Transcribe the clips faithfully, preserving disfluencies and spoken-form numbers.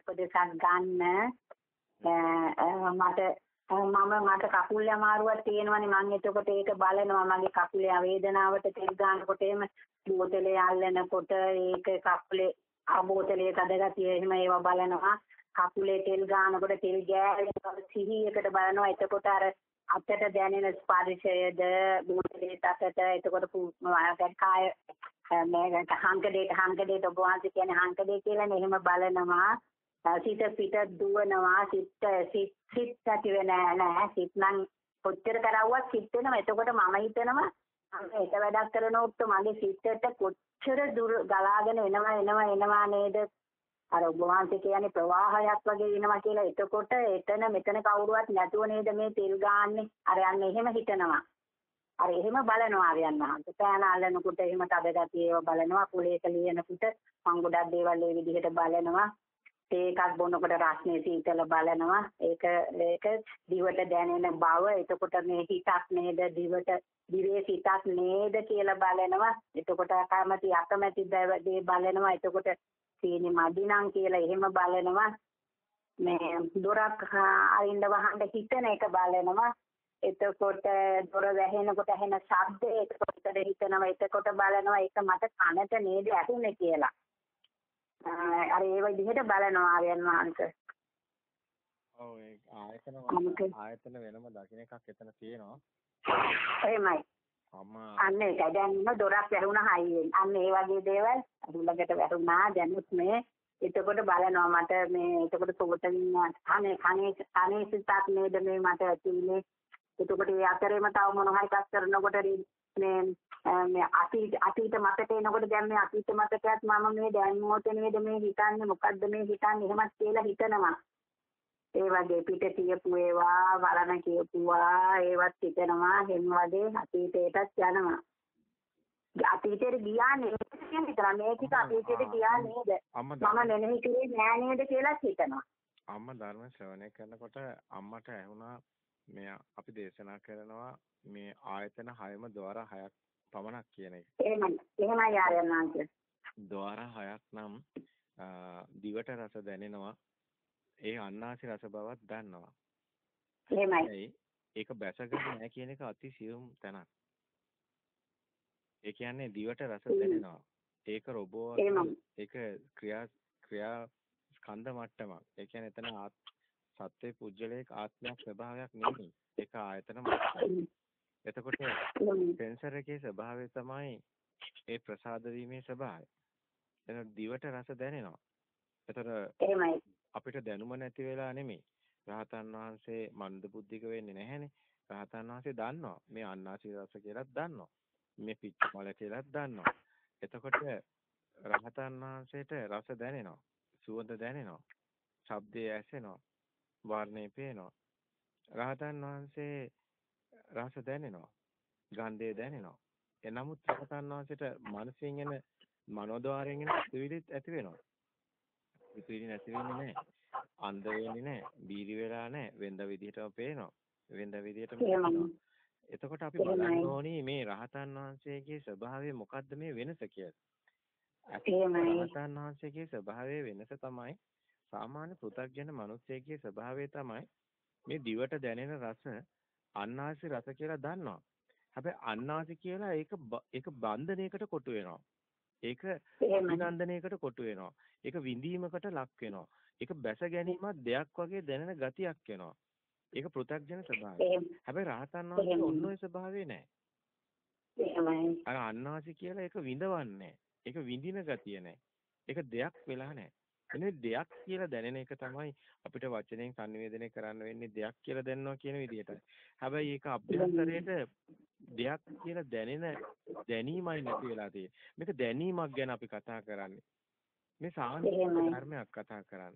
උපදේශක් ගන්න මට මම මට කකුල් අමාරුවක් තියෙනවනේ මම එතකොට ඒක බලනවා මගේ කකුලේ වේදනාවට තෙල් ගන්නකොට එහෙම බෝතලේ අල්ලනකොට ඒක කකුලේ ආ බෝතලේ කඩගතිය එහෙම ඒවා බලනවා කකුලේ තෙල් ගන්නකොට තෙල් ගෑවෙන සිහියකට බලනවා එතකොට අර අතට දැනෙන ස්පර්ශයද බෝතලේ අතට එතකොට කාය මේ හංකඩේට හංකඩේට ඔබ වහන්සේ කියන්නේ හංකඩේ කියලානේ එහෙම බලනවා සිත පිට දුවනවා සිත සිත් සිත් ඇති වෙන නෑ සිත් නම් කොච්චර කරවුවත් සිත් වෙනවා එතකොට මම හිතනවා ඒක වැඩක් කරනකොට මගේ සිතට කොච්චර දුර ගලාගෙන එනවා එනවා එනවා නේද අර ඔබ වහන්සේ කියන්නේ ප්‍රවාහයක් වගේ එනවා කියලා එතකොට එතන මෙතන කවුරුවත් නැතුව නේද මේ තෙල් ගාන්නේ අර යන්න එහෙම හිතනවා අර එහෙම බලනවා ආර්යයන් වහන්සේ පෑන අල්ලනකොට එහෙම තදගතිය ඒවා බලනවා කුලේක ලියනකොට මං ගොඩක් දේවල් ඒ විදිහට බලනවා ඒකක් බොනකොට රස්නේ සීතල බලනවා ඒක ඒක දිවට දැනෙන බව එතකොට මේ හිතක් නේද දිවට දිවේ හිතක් නේද කියලා බලනවා එතකොට කැමැති අකමැති දේ බලනවා එතකොට සීනි මදිනම් කියලා එහෙම බලනවා මේ දොරක් අරින්න වහන්න හිතන එක බලනවා එතකොට දොර වැහෙනකොට ඇහෙන ශබ්දය එතකොට හිතනවා එතකොට බලනවා ඒක මට කනට නේද ඇහුනේ කියලා අර ඒ විදිහට බලනවා ආර්යයන් වහන්සේ. ඔව් ඒ ආයතන ආයතන වෙනම දකින්න එකක් එතන තියෙනවා. එහෙමයි. අම්මා අන්න ඒක දැන් දොරක් වැහුණා හයියෙන්. අන්න ඒ වගේ දේවල් අරුලකට වැහුණා දැනුත් මේ එතකොට බලනවා මට මේ එතකොට සෝතමින් අනේ කනේ කනේ සිතක් නේද මේ මට ඇතුලේ. එතකොට ඒ අතරේම තව මොන හරි එකක් කරනකොට මේ මේ අතීත අතීත මතක එනකොට දැන් මේ අතීත මතකයක් මම මේ දැන් මොහොතේ නේද මේ හිතන්නේ මොකද්ද මේ හිතන්නේ එහෙමත් කියලා හිතනවා ඒ වගේ පිට තියපු ඒවා වරණ කියපුවා ඒවත් හිතනවා හැම වගේ අතීතයටත් යනවා අතීතයට ගියා නේද කියන විතර මේක අතීතයට ගියා නේද මම මෙනෙහි කරේ නෑ නේද කියලා හිතනවා අම්මා ධර්ම ශ්‍රවණය කරනකොට අම්මට ඇහුණා මේ අපි දේශනා කරනවා මේ ආයතන හයම ద్వාර හයක් පමණක් කියන එක. එහෙමයි. එහෙමයි ආර්යයන් වහන්සේ. ద్వාර හයක් නම් දිවට රස දැනෙනවා. ඒ අන්නාසි රස බවක් දන්නවා. එහෙමයි. ඒක බැසගෙන නැහැ කියන එක අති සියුම් තැනක්. ඒ කියන්නේ දිවට රස දැනෙනවා. ඒක රොබෝ ඒක ක්‍රියා ක්‍රියා ස්කන්ධ මට්ටමක්. ඒ කියන්නේ එතන සත්‍ය පුජ්‍යලයක ආත්මයක් ස්වභාවයක් නෙමෙයි. ඒක ආයතන මට්ටමක්. එතකොට සෙන්සර් එකේ ස්වභාවය තමයි ඒ ප්‍රසාද වීමේ ස්වභාවය. එතන දිවට රස දැනෙනවා. එතකොට අපිට දැනුම නැති වෙලා නෙමෙයි. රහතන් වහන්සේ මන්ද බුද්ධික වෙන්නේ නැහැනේ. රහතන් වහන්සේ දන්නවා මේ අන්නාසි රස කියලාත් දන්නවා. මේ පිච්ච මල කියලාත් දන්නවා. එතකොට රහතන් වහන්සේට රස දැනෙනවා. සුවඳ දැනෙනවා. ශබ්දය ඇසෙනවා. වර්ණය පේනවා. රහතන් වහන්සේ රස දැනෙනවා. ගන්ධය දැනෙනවා. එනමුත් රහතන් වහන්සේට මනසින් එන මනෝද්වාරයෙන් එන සිවිලිත් ඇති වෙනවා. සිවිලි නැති වෙන්නේ නැහැ. අන්ධ වෙන්නේ නැහැ. බීරි වෙලා නැහැ. වෙනද විදිහටම පේනවා. වෙනද විදිහටම පේනවා. එතකොට අපි බලන්න ඕනේ මේ රහතන් වහන්සේගේ ස්වභාවය මොකද්ද මේ වෙනස කියලා. රහතන් වහන්සේගේ ස්වභාවයේ වෙනස තමයි සාමාන්‍ය පෘථග්ජන මිනිස්සෙගේ ස්වභාවය තමයි මේ දිවට දැනෙන රස අන්නාසි රස කියලා දන්නවා. හැබැයි අන්නාසි කියලා ඒක ඒක බන්ධනයකට කොටු වෙනවා. ඒක අභිනන්දනයකට කොටු වෙනවා. ඒක විඳීමකට ලක් වෙනවා. ඒක බැස ගැනීමක් දෙයක් වගේ දැනෙන ගතියක් වෙනවා. ඒක පෘථග්ජන ස්වභාවය. හැබැයි රහතන් වහන්සේ ඔන්න ඔය ස්වභාවය නැහැ. එහෙමයි. අර අන්නාසි කියලා ඒක විඳවන්නේ. ඒක විඳින ගතිය නැහැ. ඒක දෙයක් වෙලා නැහැ. එනේ දෙයක් කියලා දැනෙන එක තමයි අපිට වචනෙන් සංවේදනය කරන්න වෙන්නේ දෙයක් කියලා දැනනවා කියන විදිහට. හැබැයි ඒක අභ්‍යන්තරයේට දෙයක් කියලා දැනෙන දැනීමයි නැති වෙලා තියෙන්නේ. මේක දැනීමක් ගැන අපි කතා කරන්නේ. මේ සාමාන්‍ය ධර්මයක් කතා කරන්නේ.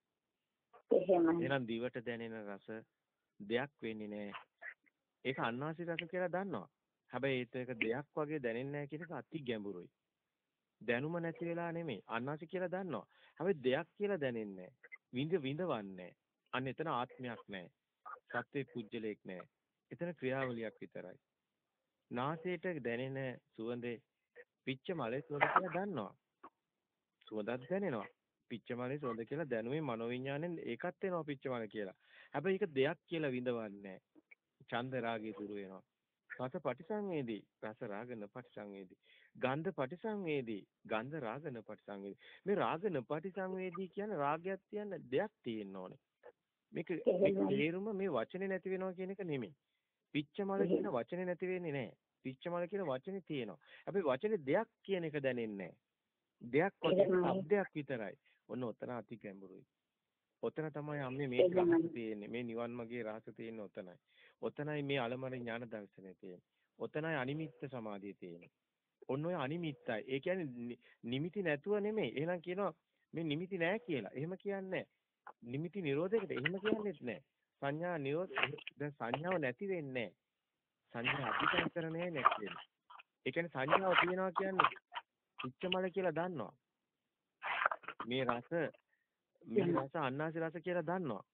එහෙමයි. එහෙනම් දිවට දැනෙන රස දෙයක් වෙන්නේ නැහැ. ඒක අන්නාසි රස කියලා දන්නවා. හැබැයි ඒක දෙයක් වගේ දැනෙන්නේ නැහැ කියන එක අති ගැඹුරුයි. දැනුම නැති වෙලා නෙමෙයි. අන්නාසි කියලා දන්නවා. හැබැයි දෙයක් කියලා දැනෙන්නේ නැහැ. විඳ විඳවන්නේ. අන්න එතන ආත්මයක් නැහැ. සත්‍ය පුජ්‍යලයක් නැහැ. එතන ක්‍රියාවලියක් විතරයි. නාසයට දැනෙන සුවඳේ පිච්ච මලේ සුවඳ කියලා දන්නවා. සුවඳක් දැනෙනවා. පිච්චමලේ සුවඳ කියලා දැනුමේ මනෝවිඤ්ඤාණයෙන් ඒකත් එනවා පිච්චමල කියලා. හැබැයි ඒක දෙයක් කියලා විඳවන්නේ නැහැ. ඡන්ද රාගය දුරු වෙනවා. රස පටිසංවේදී රස රාග නපටිසංවේදී. ගන්ධ පටිසංවේදී ගන්ධ රාග නපටිසංවේදී. මේ රාග නපටිසංවේදී කියන්නේ රාගයක් තියන්න දෙයක් තියෙන්න ඕනේ. මේක මේක තේරුම මේ වචනේ නැති වෙනවා කියන එක නෙමෙයි. පිච්චමල කියන වචනේ නැති වෙන්නේ නැහැ. පිච්චමල කියන වචනේ තියෙනවා. හැබැයි වචනේ දෙයක් කියන එක දැනෙන්නේ නැහැ. දෙයක් වගේ શબ્දයක් විතරයි. ඔන්න ඔතන අති ගැඹුරුයි. ඔතන තමයි අම්මේ මේ රහස තියෙන්නේ. මේ නිවන් මාගේ රහස තියෙන්නේ ඔතනයි. ඔතනයි මේ අලමර ඥාන දර්ශනය තියෙන්නේ. ඔතනයි අනිමිත්ත සමාධිය තියෙන්නේ. ඔන්න ඔය අනිමිත්තයි. ඒ කියන්නේ නිමිති නැතුව නෙමෙයි. එහෙනම් කියනවා මේ නිමිති නැහැ කියලා. එහෙම කියන්නේ නිමිති නිරෝධයකට එහෙම කියන්නේත් නැහැ. සංඥා නිරෝධ දැන් සංඥාව නැති වෙන්නේ නැහැ. සංඥා අධිකරණය නැති වෙන්නේ. ඒ කියන්නේ සංඥාව තියෙනවා කියන්නේ පිච්චමල කියලා දන්නවා. මේ රස මේ රස අන්නාසි රස කියලා දන්නවා.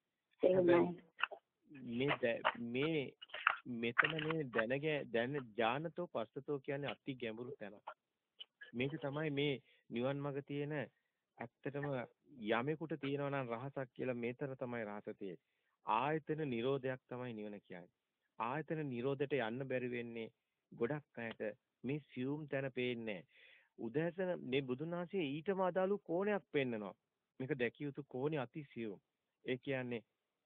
මේ මේ මෙතන මේ දැනග දැන ඥානතෝ පස්සතෝ කියන්නේ අති ගැඹුරු තැන. මේක තමයි මේ නිවන් මඟ තියෙන ඇත්තටම යමෙකුට තියෙනවා නම් රහසක් කියලා මේතර තමයි රහස තියෙන්නේ. ආයතන නිරෝධයක් තමයි නිවන කියන්නේ. ආයතන නිරෝධයට යන්න බැරි වෙන්නේ ගොඩක් අයට මේ සියුම් තැන පේන්නේ උදෑසන මේ බුදුන් වහන්සේ ඊටම අදාළු කෝණයක් පෙන්නනවා. මේක දැකිය යුතු කෝණේ අති සියුම්. ඒ කියන්නේ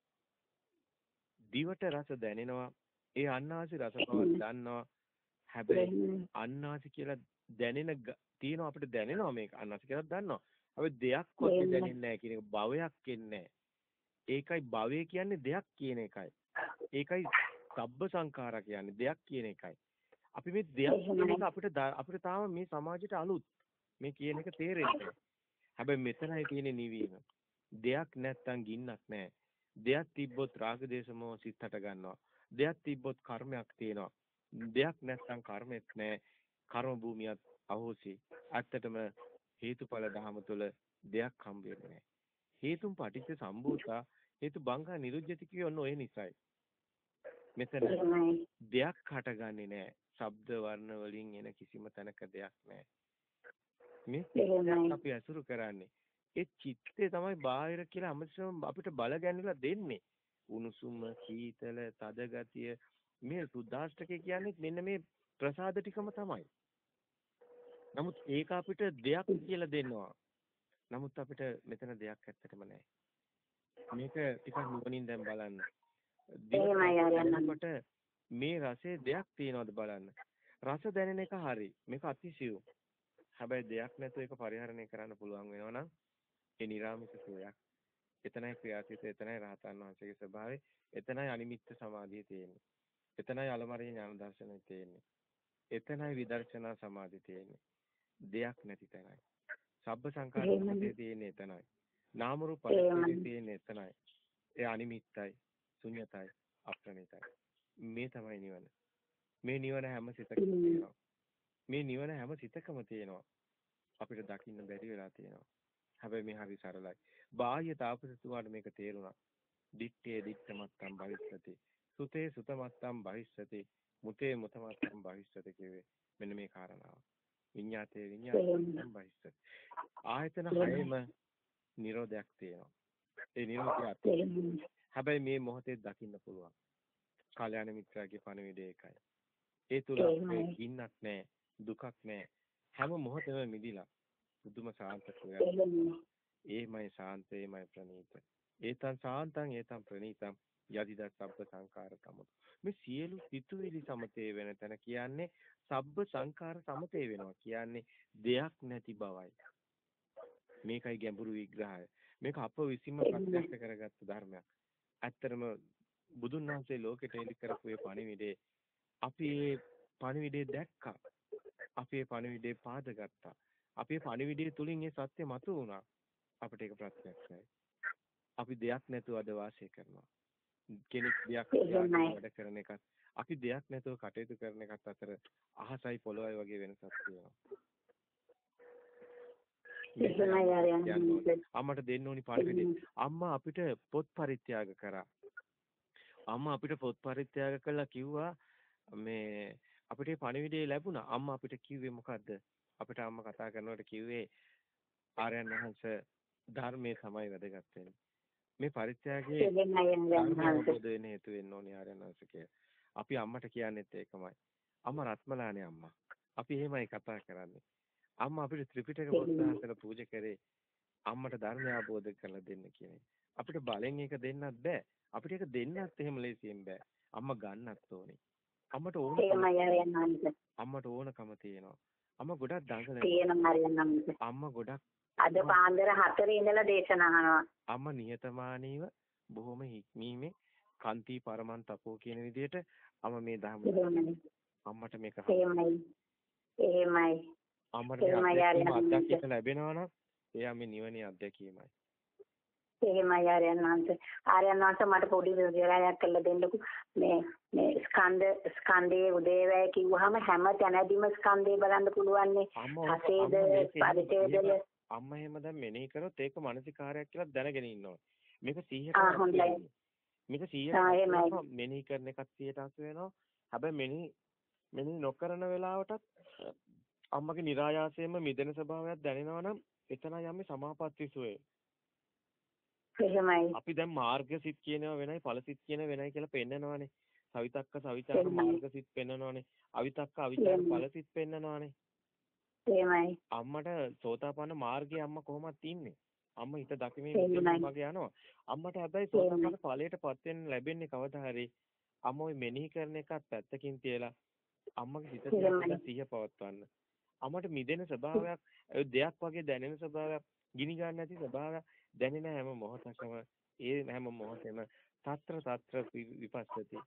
දිවට රස දැනෙනවා. ඒ අන්නාසි රස බව දන්නවා. හැබැයි අන්නාසි කියලා දැනෙන තියෙනවා අපිට දැනෙනවා මේක අන්නාසි කියලා දන්නවා. හැබැයි දෙයක් වගේ දැනෙන්නේ නැහැ කියන එක භවයක් එන්නේ නැහැ. ඒකයි භවය කියන්නේ දෙයක් කියන එකයි. ඒකයි සබ්බ සංඛාරා කියන්නේ දෙයක් කියන එකයි. අපි මේ දෙයක් කියන එක අපිට අපිට තාම මේ සමාජයට අලුත්. මේ කියන එක තේරෙන්නේ. හැබැයි මෙතනයි තියෙන්නේ නිවීම. දෙයක් නැත්තම් ගින්නක් නැහැ. දෙයක් තිබ්බොත් රාග දේශ මොහ සිත් හට ගන්නවා. දෙයක් තිබ්බොත් කර්මයක් තියෙනවා. දෙයක් නැත්තම් කර්මෙත් නැහැ. කර්ම භූමියත් අහෝසි. ඇත්තටම හේතුඵල ධහම තුළ දෙයක් හම්බ වෙන්නේ නැහැ. හේතුම් පටිච්ච සම්භූතා හේතු බංගා නිරුද්ධති කිය ඔන්න ඔය නිසයි. මෙතන දෙයක් හටගන්නේ නැහැ. ශබ්ද වර්ණ වලින් එන කිසිම තැනක දෙයක් නැහැ. මේ අපි අසුරු කරන්නේ. ඒ චිත්තේ තමයි බාහිර කියලා හැමතිස්සම අපිට බල ගැන්විලා දෙන්නේ. උණුසුම, සීතල, තද ගතිය මේ සුද්දාෂ්ටකේ කියන්නේ මෙන්න මේ ප්‍රසාද ටිකම තමයි. නමුත් ඒක අපිට දෙයක් කියලා දෙනවා. නමුත් අපිට මෙතන දෙයක් ඇත්තටම නැහැ. මේක ටිකක් නුවණින් දැන් බලන්න. දිවට මේ රසයේ දෙයක් තියනවද බලන්න. රස දැනෙන එක හරි. මේක අතිශයෝ. හැබැයි දෙයක් නැතුව ඒක පරිහරණය කරන්න පුළුවන් වෙනවා නම් ඒ නිර්ාමික සෝයක්. එතනයි ක්‍රියාසිත, එතනයි රහතන් වහන්සේගේ ස්වභාවය, එතනයි අනිමිත්ත සමාධිය තියෙන්නේ. එතනයි අලමරිය ඥාන දර්ශනය තියෙන්නේ. එතනයි විදර්ශනා සමාධිය තියෙන්නේ. දෙයක් නැති තැනයි. සබ්බ සංඛාරයේ තියෙන්නේ එතනයි. නාම රූප පරිච්ඡේදයේ තියෙන්නේ එතනයි. ඒ අනිමිත්තයි, ශුන්‍යතයි, අප්‍රණිතයි. මේ තමයි නිවන. මේ නිවන හැම සිතකම තියෙනවා. මේ නිවන හැම සිතකම තියෙනවා. අපිට දකින්න බැරි වෙලා තියෙනවා. හැබැයි මේ හරි සරලයි. බාහ්‍ය තාපසතුමාට මේක තේරුණා. දිත්තේ දිත්තමත්තම් භවිස්සති. සුතේ සුතමත්තම් භවිස්සති. මුතේ මුතමත්තම් භවිස්සති කියවේ. මෙන්න මේ කාරණාව. විඤ්ඤාතේ විඤ්ඤාතම් භවිස්සති. ආයතන හයේම නිරෝධයක් තියෙනවා. ඒ නිරෝධය අතේ. හැබැයි මේ මොහොතේ දකින්න පුළුවන්. කල්‍යාණ මිත්‍රාගේ පණිවිඩය ඒකයි. ඒ තුල ගින්නක් නැහැ, දුකක් නැහැ. හැම මොහොතෙම මිදිලා බුදුම සාන්ත කුයයි. ඒමයි ශාන්ත, ඒමයි ප්‍රණීත. ඒතං සාන්තං, ඒතං ප්‍රණීතං යදිද සබ්බ සංඛාර සමුදය. මේ සියලු සිතුවිලි සමතේ වෙන තැන කියන්නේ සබ්බ සංඛාර සමතේ වෙනවා. කියන්නේ දෙයක් නැති බවයි. මේකයි ගැඹුරු විග්‍රහය. මේක අප විසින්ම ප්‍රත්‍යක්ෂ කරගත්ත ධර්මයක්. ඇත්තටම බුදුන් වහන්සේ ලෝකෙට එලි කරපු මේ පණිවිඩේ අපි මේ පණිවිඩේ දැක්කා. අපි මේ පණිවිඩේ පාදගත්තා. අපි මේ පණිවිඩය තුලින් මේ සත්‍ය මතු වුණා. අපිට ඒක ප්‍රත්‍යක්ෂයි. අපි දෙයක් නැතුව අද වාසය කරනවා. කෙනෙක් දෙයක් වැඩ කරන එකත් අපි දෙයක් නැතුව කටයුතු කරන එකත් අතර අහසයි පොළොවයි වගේ වෙනසක් තියෙනවා. අම්මට දෙන්න ඕනි පණිවිඩේ. අම්මා අපිට පොත් පරිත්‍යාග කරා. අම්මා අපිට පොත් පරිත්‍යාග කළා කිව්වා මේ අපිට පණිවිඩය ලැබුණා. අම්මා අපිට කිව්වේ මොකද්ද? අපිට අම්මා කතා කරනකොට කිව්වේ ආර්යයන් වහන්සේ ධර්මයේ තමයි වැදගත් වෙන්නේ. මේ පරිත්‍යාගයේ ධර්මය වෙන හේතු වෙන්න ඕනේ ආර්යනාථකේ. අපි අම්මට කියන්නේත් ඒකමයි. අම්මා රත්මලානේ අම්මා. අපි එහෙමයි කතා කරන්නේ. අම්මා අපිට ත්‍රිපිටක පොත්සාසන පූජා කරේ අම්මට ධර්මය අවබෝධ කරලා දෙන්න කියන්නේ. අපිට බලෙන් ඒක දෙන්නත් බෑ. අපිට ඒක දෙන්නත් එහෙම ලේසියෙන් බෑ. අම්මා ගන්නත් ඕනේ. අම්මට ඕන අම්මට ඕනකම තියෙනවා. අම්මා ගොඩක් දඟලනවා. අම්මා ගොඩක් අද පාන්දර හතරේ ඉඳලා දේශනා අහනවා. අම්මා නිහතමානීව බොහොම හික්මීමේ කාන්ති පරමන් තපෝ කියන විදිහට අම්මා මේ ධර්ම අම්මට මේක එහෙමයි. එහෙමයි. අම්මට අත්දැකීම ලැබෙනවා නම් එයා මේ නිවනේ අත්දැකීමයි. එහෙමයි ආර්යනාන්ත. ආර්යනාන්ත මට පොඩි විවරයක් කරලා දෙන්නකෝ. මේ මේ ස්කන්ධ ස්කන්ධයේ උදේවැය කිව්වහම හැම තැනදීම ස්කන්ධය බලන්න පුළුවන් නේ. හසේද පරිච්ඡේදය අම්මා එහෙම දැන් මෙනෙහි කරොත් ඒක මානසිකාරයක් කියලා දැනගෙන ඉන්නවා. මේක සීයට මේක සීයට මෙනෙහි කරන එකත් සීයට අසු වෙනවා. හැබැයි මෙනෙහි මෙනෙහි නොකරන වෙලාවටත් අම්මගේ નિરાයාසයෙන්ම මිදෙන ස්වභාවයක් දැනෙනවා නම් එතනයි යන්නේ සමාපatti සුවේ. එහෙමයි. අපි දැන් මාර්ගසිත කියනවා වෙනයි ඵලසිත කියන වෙනයි කියලා පෙන්නනවානේ. සවිතක්ක සවිචාර මාර්ගසිත පෙන්නනවානේ. අවිතක්ක අවිචාර ඵලසිත පෙන්නනවානේ. එහෙමයි. අම්මට සෝතාපන්න මාර්ගයේ අම්මා කොහොමද ඉන්නේ? අම්මා හිත දකිමින් වගේ යනවා. අම්මට හැබැයි සෝතාපන්න ඵලයටපත් වෙන්න ලැබෙන්නේ කවදා හරි අම්ම ওই මෙනෙහි කරන එකත් පැත්තකින් තියලා අම්මගේ හිත දිහා සිහිය පවත්වන්න. අම්මට මිදෙන ස්වභාවයක්, දෙයක් වගේ දැනෙන ස්වභාවයක්, ගිනි ගන්න නැති ස්වභාවයක් දැනෙන හැම මොහොතකම ඒ හැම මොහොතෙම తත්‍ර తත්‍ර විපස්සති.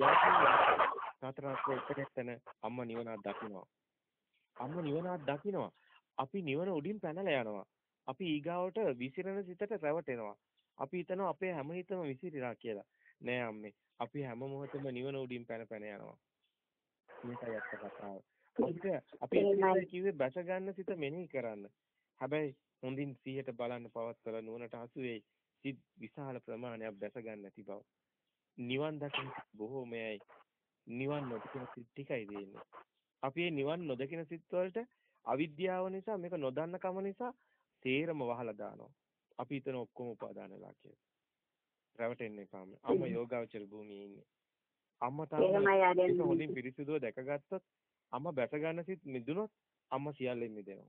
తත්‍ර තත්‍ර අම්ම නිවනක් දකිනවා. අම්ම නිවනක් දකිනවා. අපි නිවන උඩින් පැනලා යනවා. අපි ඊගාවට විසිරෙන සිතට රැවටෙනවා. අපි හිතනවා අපේ හැම හිතම විසිරිලා කියලා. නෑ අම්මේ. අපි හැම මොහොතෙම නිවන උඩින් පැන පැන යනවා. මේකයි අත්ත කතාව. අපිට අපි කිව්වේ බැස ගන්න සිත මෙනෙහි කරන්න. හැබැයි හොඳින් සිහියට බලන්න පවත්වලා නුවණට හසු වෙයි. සිත් විශාල ප්‍රමාණයක් බැස ගන්න නැති බව. නිවන් දකින්න බොහෝමයයි. නිවන් නොදකින සිත් ටිකයි දෙන්නේ. අපි මේ නිවන් නොදකින සිත් වලට අවිද්‍යාව නිසා මේක නොදන්න කම නිසා තේරම වහලා දානවා. අපි හිතන ඔක්කොම උපාදාන වෙලා කියලා. රැවටෙන්න එපා. අම්ම යෝගාවචර භූමියේ ඉන්නේ. අම්ම තාම හොඳින් පිරිසිදුව දැකගත්තොත් අම්ම බැස ගන්න සිත් මිදුනොත් අම්ම සියල්ලෙන් මිදෙනවා.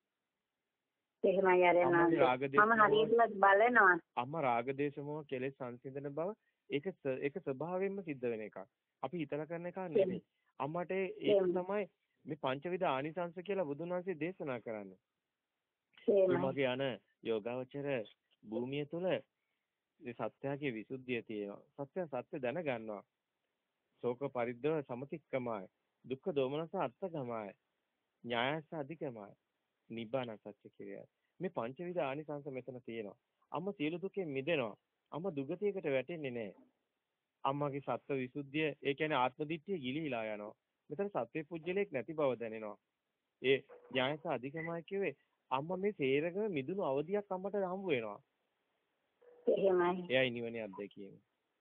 එහෙමයි ආරෙනා. මම හරියට බලනවා. අම්ම රාග දේශ මොහ කෙලෙස් සංසිඳන බව ඒක ඒක ස්වභාවයෙන්ම සිද්ධ වෙන එකක්. අපි හිතලා කරන එකක් නෙමෙයි. අම්මට ඒක තමයි මේ පංචවිධ ආනිසංස කියලා බුදුන් වහන්සේ දේශනා කරන්නේ. මගේ යන යෝගාවචර භූමිය තුල මේ සත්‍යයේ විසුද්ධිය තියෙනවා. සත්‍ය සත්‍ය දැනගන්නවා. ශෝක පරිද්දව සමතික්කමයි. දුක්ඛ දෝමනස අත්තගමයි. ඥායස අධිකමයි. නිබ්බාන සත්‍ය කියයි. මේ පංචවිධ ආනිසංස මෙතන තියෙනවා. අම්ම සියලු දුකෙන් මිදෙනවා. අම්ම දුගතියකට වැටෙන්නේ නැහැ. අම්මගේ සත්‍ය විසුද්ධිය ඒ කියන්නේ ආත්ම දිට්ඨිය ගිලිහිලා යනවා. මෙතන සත්‍ය පුජ්‍යලයක් නැති බව දැනෙනවා. ඒ ඥායස අධිකමයි කියවේ අම්මා මේ සේරගම මිදුණු අවදියක් අම්මට හම්බ වෙනවා. එහෙමයි. එයයි නිවනේ අත්දැකීම.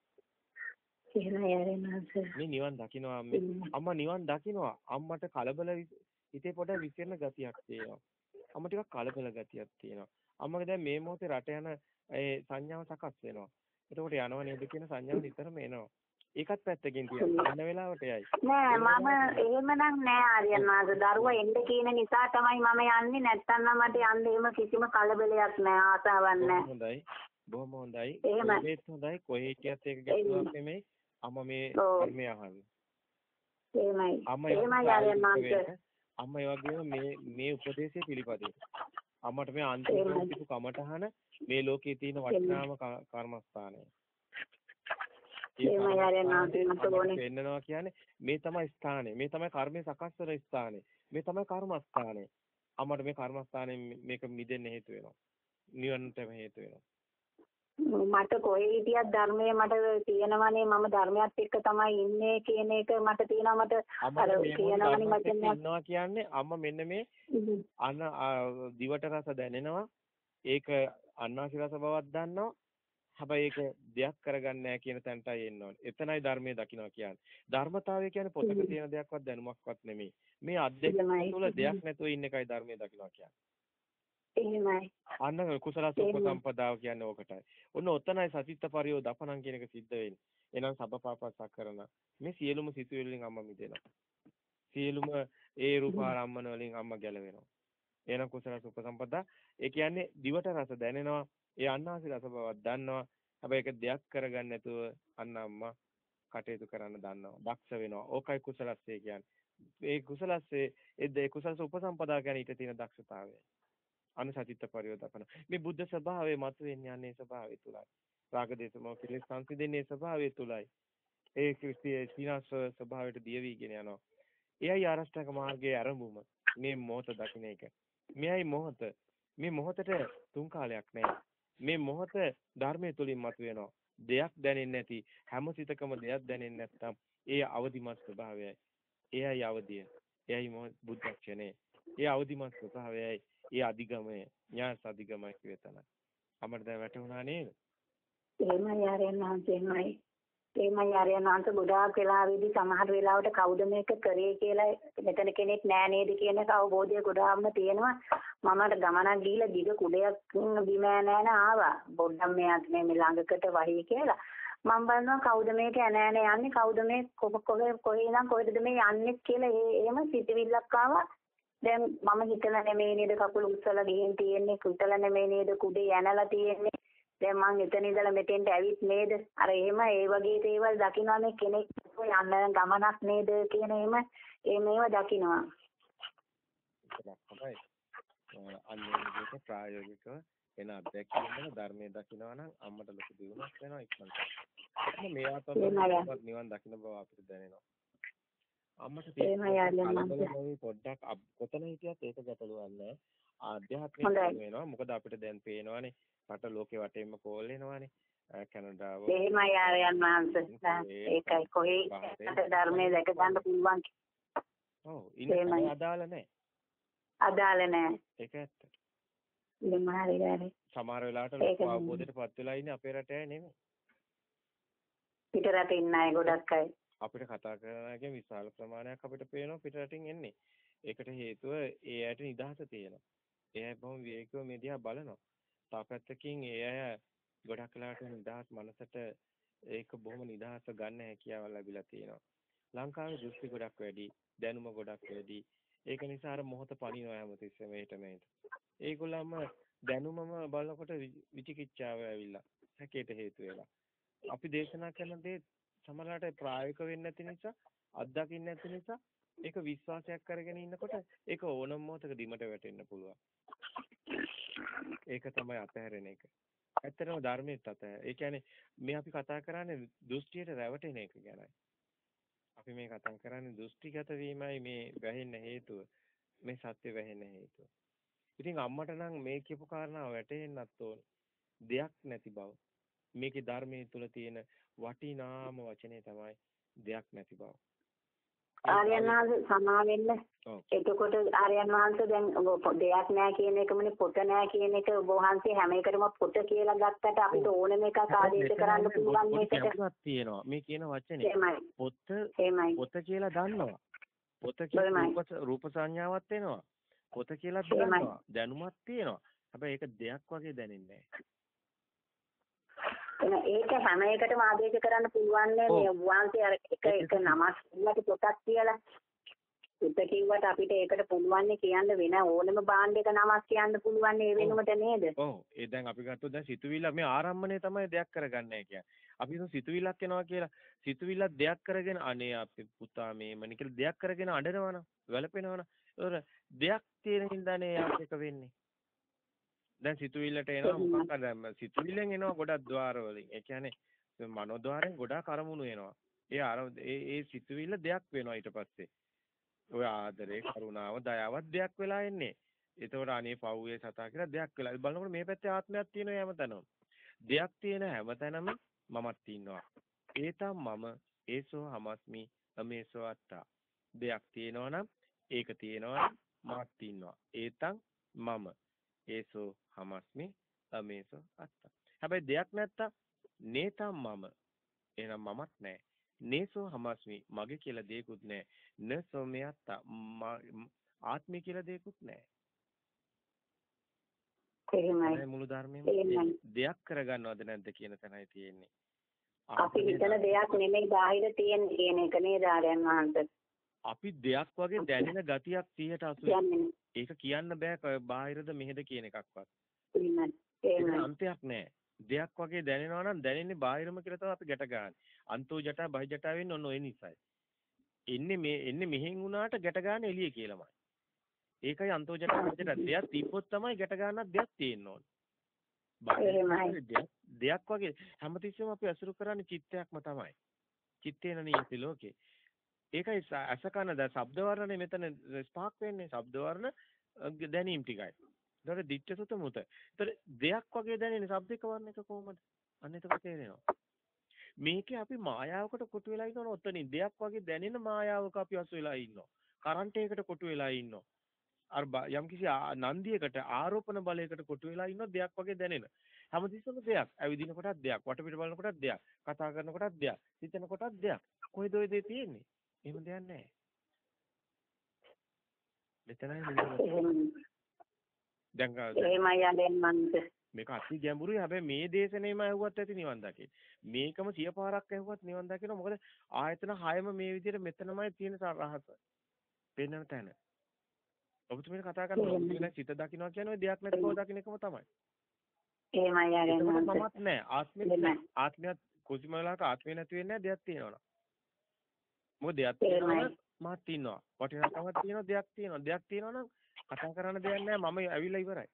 එහෙමයි ආරෙනාස. මේ නිවන් දකින්නවා අම්මේ. අම්මා නිවන් දකින්නවා. අම්මට කලබල හිතේ පොඩ විසිරෙන ගතියක් තියෙනවා. අම්ම ටිකක් කලබල ගතියක් තියෙනවා. අම්මගේ දැන් මේ මොහොතේ රට යන ඒ සංඥාව සකස් වෙනවා. එතකොට යනව නේද කියන සංඥාව නිතරම එනවා. ඒකත් පැත්තකින් තියන්න යන වෙලාවට යයි. නෑ මම එහෙමනම් නෑ ආර්යනාද. දරුවා එන්න කියන නිසා තමයි මම යන්නේ. නැත්තම් නම් මට යන්න එහෙම කිසිම කලබලයක් නෑ ආසාවක් නෑ. හොඳයි. බොහොම හොඳයි. ඒකත් හොඳයි. කොහේ හිටියත් ඒක ගැටලුවක් නෙමෙයි. අම්මා මේ ධර්මය අහන්නේ. එහෙමයි. එහෙමයි ආර්යනාද. අම්මා ඒ වගේම මේ මේ උපදේශය පිළිපදින. අම්මට මේ අන්තිම කිපු කමටහන මේ ලෝකයේ තියෙන වටිනාම කර්මස්ථානය. එහෙමයි ආර්යනාද මට ඕනේ. වෙන්නනවා කියන්නේ මේ තමයි ස්ථානේ. මේ තමයි කර්මයේ සකස් කරන ස්ථානේ. මේ තමයි කර්මස්ථානේ. අම්මට මේ කර්මස්ථානේ මේක මිදෙන්න හේතු වෙනවා. නිවනටම හේතු වෙනවා. මට කොහේ හිටියත් ධර්මයේ මට තියෙනවනේ මම ධර්මයත් එක්ක තමයි ඉන්නේ කියන එක මට තියෙනවා මට අර කියනවනේ මට ඉන්නවා කියන්නේ අම්මා මෙන්න මේ අන දිවට රස දැනෙනවා ඒක අන්නාසි රස බවක් දන්නවා හැබැයි ඒක දෙයක් කරගන්නේ නැහැ කියන තැනටයි එන්න ඕනේ. එතනයි ධර්මයේ දකින්නවා කියන්නේ. ධර්මතාවය කියන්නේ පොතක තියෙන දෙයක්වත් දැනුමක්වත් නෙමෙයි. මේ අධ්‍යක්ෂ තුළ දෙයක් නැතුව ඉන්න එකයි ධර්මයේ දකින්නවා කියන්නේ. එහෙමයි. අන්න කුසල සම්පදාව කියන්නේ ඕකටයි. ඔන්න ඔතනයි සචිත්ත පරියෝ දපණම් කියන එක සිද්ධ වෙන්නේ. එහෙනම් සබ්බපාපස්සා කරන මේ සියලුම සිතුවිලි වලින් අම්මා මිදෙනවා. සියලුම ඒ රූපාරම්මන වලින් අම්මා ගැලවෙනවා. එහෙනම් කුසල සුපසම්පදා ඒ කියන්නේ දිවට රස දැනෙනවා. ඒ අන්නාසි රස බවක් දන්නවා. හැබැයි ඒක දෙයක් කරගන්න නැතුව අන්න අම්මා කටයුතු කරන්න දන්නවා. දක්ෂ වෙනවා. ඕකයි කුසලස්සේ කියන්නේ. ඒ කුසලස්සේ ඒ කුසල සුපසම්පදා කියන්නේ ඊට තියෙන දක්ෂතාවය. අනුසචිත්ත පරිවර්තන මේ බුද්ධ ස්වභාවයේ මතුවෙන්නේ යන්නේ ස්වභාවය තුලයි. රාග දේශ මොහ කෙලෙස් සංසිඳෙන්නේ ස්වභාවය තුලයි. ඒ ක්‍රිස්තිය සීනස් ස්වභාවයට දිය වීගෙන යනවා. එයයි ආරෂ්ඨක මාර්ගයේ ආරම්භුම. මේ මොහොත දකින්න එක. මෙයයි මොහොත. මේ මොහොතට තුන් කාලයක් නැහැ. මේ මොහොත ධර්මයේ තුලින් මතුවෙනවා. දෙයක් දැනෙන්නේ නැති හැම සිතකම දෙයක් දැනෙන්නේ නැත්නම් ඒ අවදිමත් ස්වභාවයයි. එයයි අවදිය. එයයි බුද්ධ ක්ෂණේ. ඒ අවදිමත් ස්වභාවයයි ඒ අධිගමය ඥාස අධිගමයි කියතන. අපිට දැන් වැටුණා නේද? එහෙමයි ආරයන් වහන්සේමයි. එහෙමයි ආරයන් වහන්සේ ගොඩාක් වෙලාවෙදී සමහර වෙලාවට කවුද මේක කරේ කියලා මෙතන කෙනෙක් නෑ නේද කියන එක අවබෝධය ගොඩාක්ම තියෙනවා. මමට ගමනක් ගිහිල්ලා දිග කුඩයක් බිම නෑන ආවා. පොඩ්ඩක් මෙයාත් මේ ළඟකට වහී කියලා. මම බලනවා කවුද මේක නෑන යන්නේ කවුද මේ කොහේ කොහේ ඉඳන් කොහෙද මේ යන්නේ කියලා ඒ එහෙම සිතවිල්ලක් ආවා. දැන් මම හිතලා නෙමෙයි නේද කකුල උස්සලා ගිහින් තියෙන්නේ කුතල නෙමෙයි නේද කුඩේ යනලා තියෙන්නේ දැන් මං එතන ඉඳලා මෙතෙන්ට ඇවිත් නේද අර එහෙම ඒ වගේ දේවල් දකින්නවා මේ කෙනෙක් යන්න ගමනක් නේද කියන එහෙම ඒ මේව දකින්නවා තමයි අන්නේ විදිහට ප්‍රායෝගිකව එන අධ්‍යක්ෂකවල ධර්මයේ දකින්නවා නම් අම්මට ලොකු දියුණුවක් වෙනවා ඉක්මනට මේ ආත්මවත් නිවන් දකින්න බව අපිට දැනෙනවා අම්මට තියෙන පොඩ්ඩක් කොතන හිටියත් ඒක ගැටලුවක් නෑ ආධ්‍යාත්මික වෙනවා මොකද අපිට දැන් පේනවානේ රට ලෝකේ වටේම කෝල් වෙනවානේ කැනඩාව එහෙමයි ආරයන් මහන්සේ ඒකයි කොහේ ධර්මයේ දැක ගන්න පුළුවන් ඔව් ඉන්නේ අදාළ නෑ අදාළ නෑ ඒක ඇත්ත දෙමාරි ගානේ සමහර වෙලාවට ලොකු අවබෝධයටපත් වෙලා ඉන්නේ අපේ රටේ නෙමෙයි පිට රටේ ඉන්න අය ගොඩක් අය අපිට කතා කරනවාගේ විශාල ප්‍රමාණයක් අපිට පේනවා පිට රටින් එන්නේ. ඒකට හේතුව ඒ ඇයට නිදහස තියෙනවා. ඒ අය බොහොම විවේකීව මේ දිහා බලනවා. තාපැත්තකින් ඒ අය ගොඩක් වෙලාවට නිදහස් මනසට ඒක බොහොම නිදහස ගන්න හැකියාව ලැබිලා තියෙනවා. ලංකාවේ දෘෂ්ටි ගොඩක් වැඩි, දැනුම ගොඩක් වැඩි. ඒක නිසා අර මොහොත පණිනවා හැමතිස්සෙම මේට මේට. ඒගොල්ලන්ම දැනුමම බලනකොට විචිකිච්ඡාව ඇවිල්ලා හැකේට හේතු වෙලා. අපි දේශනා කරන දේ සමහරවිට ප්‍රායෝගික වෙන්නේ නැති නිසා අත්දකින්න නැති නිසා ඒක විශ්වාසයක් කරගෙන ඉන්නකොට ඒක ඕනම මොහොතක දිමට වැටෙන්න පුළුවන්. ඒක තමයි අතහැරෙන එක. ඇත්තටම ධර්මයට අතහැර. ඒ කියන්නේ මේ අපි කතා කරන්නේ දෘෂ්ටියට රැවටෙන එක ගැනයි. අපි මේ කතා කරන්නේ දෘෂ්ටිගත වීමයි මේ වැහෙන්න හේතුව. මේ සත්‍ය වැහෙන්න හේතුව. ඉතින් අම්මට නම් මේ කියපු කාරණාව වැටහෙන්නත් ඕනේ. දෙයක් නැති බව. මේකේ ධර්මයේ තුල තියෙන වටිනාම වචනේ තමයි දෙයක් නැති බව. ආර්යයන් වහන්සේ සමා වෙන්න. එතකොට ආර්යයන් වහන්සේ දැන් දෙයක් නැහැ කියන එකමනේ පොත නැහැ කියන එක ඔබ වහන්සේ හැම එකටම පොත කියලා ගත්තට අපිට ඕනම එකක් ආදේශ කරන්න පුළුවන් මේකට. තියෙනවා. මේ කියන වචනේ පොත පොත කියලා දන්නවා. පොත කියලා රූප සංඥාවක් එනවා. පොත කියලා දන්නවා. දැනුමක් තියෙනවා. හැබැයි ඒක දෙයක් වගේ දැනෙන්නේ නැහැ. ඒක හැම එකටම ආදේශ කරන්න පුළුවන් නේ වහන්සේ අර එක එක නමක් ඉන්නට පොතක් කියලා. පොත කිව්වට අපිට ඒකට පුළුවන් නේ කියන්න වෙන ඕනම භාණ්ඩයක නමක් කියන්න පුළුවන් ඒ වෙනුවට නේද? ඔව්. ඒ දැන් අපි ගත්තොත් දැන් සිතුවිල්ල මේ ආරම්භණය තමයි දෙයක් කරගන්නේ කියන්නේ. අපි හිතමු සිතුවිල්ලක් එනවා කියලා. සිතුවිල්ලක් දෙයක් කරගෙන අනේ අපේ පුතා මේ මණි කියලා දෙයක් කරගෙන අඬනවනම්, වැළපෙනවනම් ඒක දෙයක් තියෙන හින්දානේ යාක් එක වෙන්නේ. දැන් සිතුවිල්ලට එනවා මොකක් හරි සිතුවිල්ලෙන් එනවා ගොඩක් ద్వාර වලින්. ඒ කියන්නේ මනෝද්වාරයෙන් ගොඩක් අරමුණු එනවා. ඒ අර ඒ ඒ සිතුවිල්ල දෙයක් වෙනවා ඊට පස්සේ. ඔය ආදරේ, කරුණාව, දයාවත් දෙයක් වෙලා එන්නේ. ඒතකොට අනේ පව්වේ සතා කියලා දෙයක් වෙලා. බලනකොට මේ පැත්තේ ආත්මයක් තියෙනවා හැමතැනම. දෙයක් තියෙන හැමතැනම මමත් ඉන්නවා. ඒතම් මම ඒසෝ හමස්මි අමේසෝ අත්තා. දෙයක් තියෙනවා නම් ඒක තියෙනවා මමත් ඉන්නවා. ඒතම් මම ඒසෝ හමස්මි අමේසෝ අත්තා. හැබැයි දෙයක් නැත්තම් නේතම් මම එහෙනම් මමත් නැහැ. නේසෝ හමස්මි මගේ කියලා දෙයක්වත් නැහැ. නසෝ මෙයත්තා ආත්මය කියලා දෙයක්වත් නැහැ. එහෙමයි. මුළු ධර්මයේම දෙයක් කරගන්නවද නැද්ද කියන තැනයි තියෙන්නේ. අපි හිතන දෙයක් නෙමෙයි බාහිර තියෙන කියන එක නේද ආර්යයන් වහන්සේ. අපි දෙයක් වගේ දැනෙන ගතියක් සියයට අසූ. ඒක කියන්න බෑ බාහිරද මෙහෙද කියන එකක්වත්. එහෙමයි. අන්තයක් නෑ. දෙයක් වගේ දැනෙනවා නම් දැනෙන්නේ බාහිරම කියලා තමයි අපි ගැට ගන්න. අන්තෝ ජටා බහි ජටා වෙන්නේ ඔන්න ඔය නිසායි. එන්නේ මේ එන්නේ මෙහෙන් වුණාට ගැට ගන්න එළිය කියලාමයි. ඒකයි අන්තෝ ජටා බහි ජටා දෙයක් තිබ්බොත් තමයි ගැට ගන්නත් දෙයක් තියෙන්න ඕනේ. දෙයක් වගේ හැමතිස්සෙම අපි අසුරු කරන්නේ චිත්තයක්ම තමයි. චිත්තේන නියති ලෝකේ. ඒකයි අසකන ද ශබ්ද වර්ණනේ මෙතන ස්පාක් වෙන්නේ ශබ්ද වර්ණ දැනීම් ටිකයි. ඒතකොට දිට්ඨ සුත මුත. ඒතර දෙයක් වගේ දැනෙන ශබ්දික වර්ණයක කොහොමද? අන්න ඒක තේරෙනවා. මේකේ අපි මායාවකට කොටු වෙලා ඉන්නවනේ ඔතනින් දෙයක් වගේ දැනෙන මායාවක අපි අසු වෙලා ඉන්නවා. කරන්ට් එකකට කොටු වෙලා ඉන්නවා. අර යම්කිසි නන්දියකට ආරෝපණ බලයකට කොටු වෙලා ඉන්නවා දෙයක් වගේ දැනෙන. හැමතිස්සෙම දෙයක්. ඇවිදින කොටත් දෙයක්, වටපිට බලන කොටත් දෙයක්, කතා කරන කොටත් දෙයක්, හිතන කොටත් දෙයක්. කොයිද ඔය දේ තියෙන්නේ? එහෙම දෙයක් නැහැ. මෙතනයි දැන් එහෙමයි යන්නේ මන්ද. මේක අති ගැඹුරුයි. හැබැයි මේ දේශනේම ඇහුවත් ඇති නිවන් දකින්න. මේකම සිය පාරක් ඇහුවත් නිවන් දකින්න. මොකද ආයතන හයම මේ විදිහට මෙතනමයි තියෙන රහස. පෙන්වන තැන. ඔබතුමීට කතා කරනවා සිත දකින්නවා කියන්නේ දෙයක් නැති බව දකින්න එකම තමයි. එහෙමයි යන්නේ මමත් නෑ. ආත්මෙත් නෑ. ආත්මයත් කුසිම වෙලාවක ආත්මය නැති වෙන්නේ නෑ. දෙයක් තියෙනවා. මොකද දෙයක් තියෙනවා මාත් ඉන්නවා. වටිනාකමක් තියෙනවා දෙයක් තියෙනවා. දෙයක් තියෙනවා නම් කතා කරන්න දෙයක් නෑ. මම ඇවිල්ලා ඉවරයි.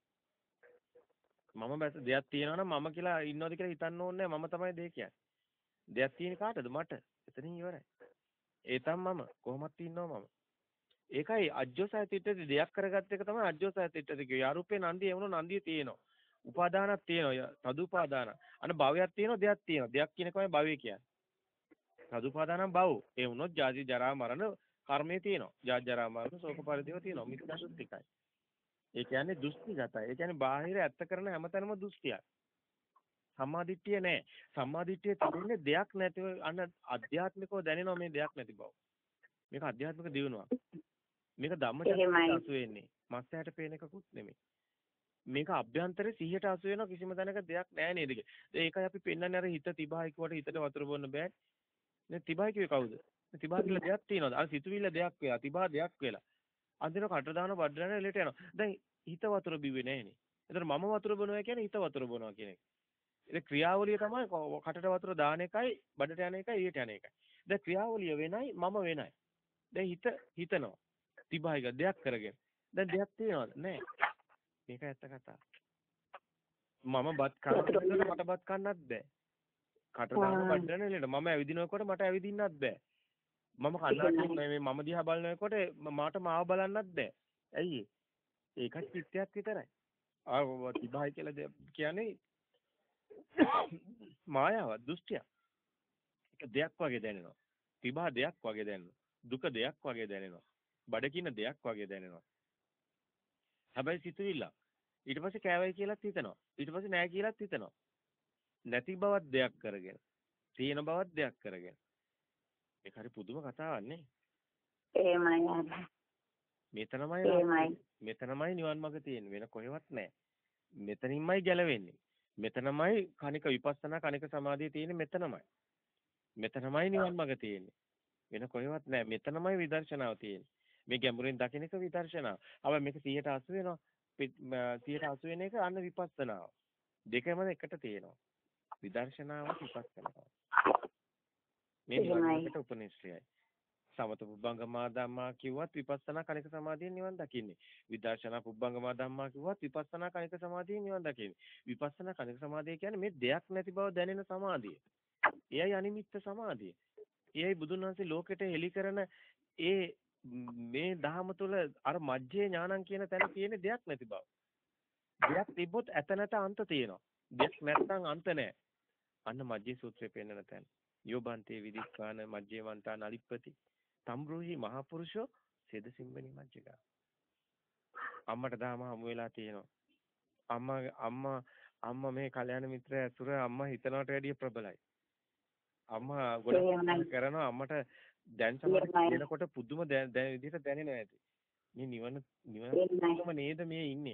මම බැස දෙයක් තියෙනවා නම් මම කියලා ඉන්නවද කියලා හිතන්න ඕනේ නෑ. මම තමයි දෙය කියන්නේ. දෙයක් තියෙන කාටද? මට. එතනින් ඉවරයි. ඒ තමයි මම. කොහොමත් ඉන්නවා මම. ඒකයි අජ්ජෝසයතිට්ඨති දෙයක් කරගත්ත එක තමයි අජ්ජෝසයතිට්ඨති කියේ. යාරූපේ නන්දිය එවුණු නන්දිය තියෙනවා. උපාදානක් තියෙනවා. තදුපාදාන. අන්න භවයක් තියෙනවා දෙයක් තියෙනවා. දෙයක් කියන එකමයි භවය කියන්නේ. තදුපාදානම් භව. ඒ වුණොත් ජාති ජරා මරණ කර්මයේ තියෙනවා. ජාති ජරා මරණ ශෝක පරිදේව තියෙනවා. මිත්‍යා දෘෂ්ටිකයි. ඒ කියන්නේ දෘෂ්ටිගතයි. ඒ කියන්නේ බාහිර ඇත්ත කරන හැමතැනම දෘෂ්ටියක්. සම්මාදිට්ඨිය නෑ. සම්මාදිට්ඨිය තිබෙන්නේ දෙයක් නැතිව අන්න අධ්‍යාත්මිකව දැනෙනවා මේ දෙයක් නැති බව. මේක අධ්‍යාත්මික දියුණුවක්. මේක ධම්මචක්කයට අසු වෙන්නේ. මස්සයට පේන එකකුත් නෙමෙයි. මේක අභ්‍යන්තරේ සිහියට අසු වෙන කිසිම තැනක දෙයක් නෑ නේද? ඒකයි අපි පෙන්වන්නේ අර හිත තිබහයි කිව්වට හිතට වතුර බොන්න බෑ. නේ තිබහයි කිව්වේ කවුද? තිබහා කියලා දෙයක් තියෙනවද? අර සිතුවිල්ල දෙයක් වෙලා තිබහා දෙයක් වෙලා. අන්තිම කට දාන බඩරන එලට යනවා. දැන් හිත වතුර බිව්වේ නෑනේ. ඒතර මම වතුර බොනවා කියන්නේ හිත වතුර බොනවා කියන එක. ඒ ක්‍රියාවලිය තමයි කටට වතුර දාන එකයි බඩට යන එකයි ඊට යන එකයි. දැන් ක්‍රියාවලිය වෙනයි මම වෙනයි. දැන් හිත හිතනවා. තිබහයි ගා දෙයක් කරගෙන. දැන් දෙයක් තියෙනවද? නෑ. මේක ඇත්ත කතාව. මම බත් කනකොට මට බත් කන්නත් බෑ. කට දාන බඩරන එලට මම ඇවිදිනකොට මට ඇවිදින්නත් බෑ. මම කන්නාඩි මේ මම දිහා බලනකොට මට මාව බලන්නත් බෑ. ඇයි ඒ? ඒකත් චිත්තයක් විතරයි. ආ තිබහයි කියලා කියන්නේ මායාවක් දෘෂ්ටියක්. ඒක දෙයක් වගේ දැනෙනවා. තිබහා දෙයක් වගේ දැනෙනවා. දුක දෙයක් වගේ දැනෙනවා. බඩකින දෙයක් වගේ දැනෙනවා. හැබැයි සිතුවිල්ල. ඊට පස්සේ කෑවයි කියලාත් හිතනවා. ඊට පස්සේ නෑ කියලාත් හිතනවා. නැති බවක් දෙයක් කරගෙන. තියෙන බවක් දෙයක් කරගෙන. ඒක හරි පුදුම කතාවක් නේ. එහෙමයි. මෙතනමයි මෙතනමයි නිවන් මාර්ග තියෙන්නේ. වෙන කොහෙවත් නැහැ. මෙතනින්මයි ගැලවෙන්නේ. මෙතනමයි කණික විපස්සනා කණික සමාධිය තියෙන්නේ මෙතනමයි. මෙතනමයි නිවන් මාර්ග තියෙන්නේ. වෙන කොහෙවත් නැහැ. මෙතනමයි විදර්ශනාව තියෙන්නේ. මේ ගැඹුරින් දකින්න එක විදර්ශනාව. හැබැයි මේක සියයට අසු වෙනවා. සියයට අසු වෙන එක අන්න විපස්සනාව. දෙකම එකට තියෙනවා. විදර්ශනාව විපස්සනාව. මේ නිවන් මාර්ගයට උපනිශ්‍රයයි. සමත පුබ්බංගමා ධම්මා කිව්වත් විපස්සනා කණික සමාධියෙන් නිවන් දකින්නේ. විදර්ශනා පුබ්බංගමා ධම්මා කිව්වත් විපස්සනා කණික සමාධියෙන් නිවන් දකින්නේ. විපස්සනා කණික සමාධිය කියන්නේ මේ දෙයක් නැති බව දැනෙන සමාධිය. එයයි අනිමිත්ත සමාධිය. එයයි බුදුන් වහන්සේ ලෝකෙට හෙළි කරන ඒ මේ ධහම තුළ අර මජ්ජේ ඥානං කියන තැන තියෙන දෙයක් නැති බව. දෙයක් තිබ්බොත් ඇත නැත අන්ත තියෙනවා. දෙයක් නැත්නම් අන්ත නැහැ. අන්න මජ්ජේ සූත්‍රයේ පෙන්නන තැන. යෝබන්තේ විදික්ඛාන මජ්ජේවන්තා නලිප්පති තම්රුහි මහපුරුෂෝ සෙද සිම්බනි මජ්ජිකා. අම්මට දාම හමු වෙලා තියෙනවා. අම්මා අම්මා අම්මා මේ කල්යාණ මිත්‍රය ඇසුර අම්මා හිතනවට වැඩිය ප්‍රබලයි. අම්මා ගොඩක් කරනවා අම්මට දැන් සමහර කියනකොට පුදුම දැන විදිහට දැනෙනවා ඇති. මේ නිවන නිවනම නේද මේ ඉන්නේ.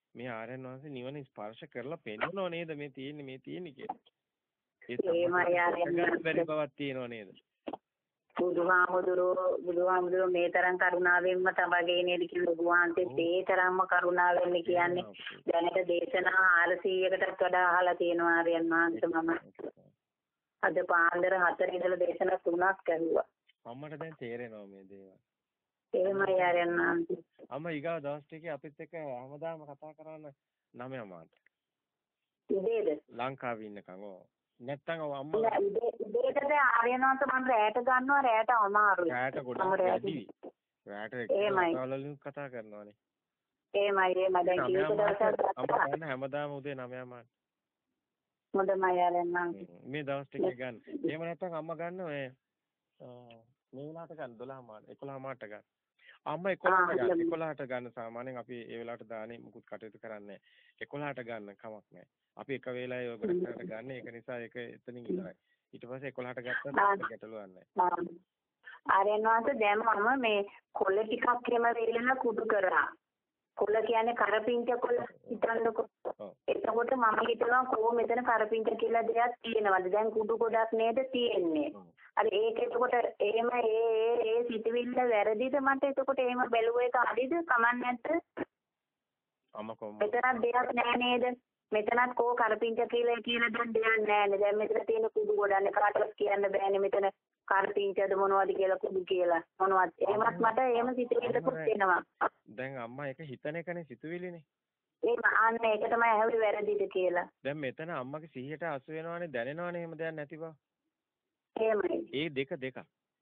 මේ ආර්යයන් වහන්සේ නිවන ස්පර්ශ කරලා පෙන්නනව නේද මේ තියෙන්නේ මේ තියෙන්නේ කියලා. එහෙමයි ආර්යයන් බැරි බවක් තියෙනව නේද? බුදුහාමුදුරුවෝ බුදුහාමුදුරුවෝ මේ තරම් කරුණාවෙන්ම තමගේ නේද කියලා බුදුහාන්සේ මේ තරම්ම කරුණාවෙන් කියන්නේ දැනට දේශනා හාරසීයකටත් වඩා අහලා තියෙනවා ආර්යයන් වහන්සේ මම. අද පාන්දර හතර ඉඳලා දේශනා තුනක් ඇහුවා. අම්මට දැන් තේරෙනවා මේ දේවල්. එහෙමයි ආර්යයන් වහන්සේ. අම්මා ඊගා දවස් ටිකේ අපිත් එක්ක හැමදාම කතා කරන්න නවය මාට. ඉදේද? ලංකාවේ ඉන්නකම් ඕ. නැත්තම් ඔව් අම්මා ඉදේටද ආර්යයන් වහන්සේ මම රැයට ගන්නවා රැයට අමාරුයි. රැයට ගොඩක් වැඩි. රැයට එක්කවලින් කතා කරනවානේ. එහෙමයි එහෙමයි දැන් කීක දවසක් අම්මා ගන්න හැමදාම උදේ නවය මාට. හොඳයි ආර්යයන් වහන්සේ. මේ දවස් ටිකේ ගන්න. එහෙම නැත්තම් අම්මා ගන්න ඔය මේ වෙලාවට ගන්න දොළහ මාට එකොළහ මාට ගන්න. අම්මා එකොළහට ගන්න. එකොළහට ගන්න සාමාන්‍යයෙන් අපි ඒ වෙලාවට දාන්නේ මුකුත් කටයුතු කරන්නේ නැහැ. එකොළහට ගන්න කමක් නැහැ. අපි එක වේලාවේ ඔය ගොඩක් කරට ගන්න. ඒක නිසා ඒක එතනින් ඉවරයි. ඊට පස්සේ එකොළහට ගත්තත් ගැටලුවක් නැහැ. ආර්යයන් වහන්සේ දැන් මම මේ කොළ ටිකක් එහෙම වේලන කුඩු කරා. කොළ කියන්නේ කරපිංච කොළ හිතන්නකො. එතකොට මම හිතනවා කොහොම මෙතන කරපිංච කියලා දෙයක් තියෙනවද? දැන් කුඩු ගොඩක් නේද තියෙන්නේ. අර ඒක එතකොට එහෙම ඒ ඒ ඒ සිතවිල්ල වැරදිද මට එතකොට එහෙම බැලුව එක හරිද කමක් නැද්ද? අම්මා කොහොමද? මෙතනක් දෙයක් නෑ නේද? මෙතනත් කෝ කරපිංච කියලා කියලා දැන් දෙයක් නෑනේ. දැන් මෙතන තියෙන කුඩු ගොඩන්නේ කාටවත් කියන්න බෑනේ මෙතන කරපිංචද මොනවද කියලා කුඩු කියලා. මොනවද? එහෙමත් මට එහෙම සිතවිල්ලකුත් එනවා. දැන් අම්මා ඒක හිතන එකනේ සිතුවිලිනේ. ඒක අන්න ඒක තමයි ඇහුවේ වැරදිද කියලා. දැන් මෙතන අම්මගේ සිහියට අසු වෙනවනේ දැනෙනවනේ එහෙම දෙයක් නැති බව. එහෙමයි. ඒ දෙක දෙක.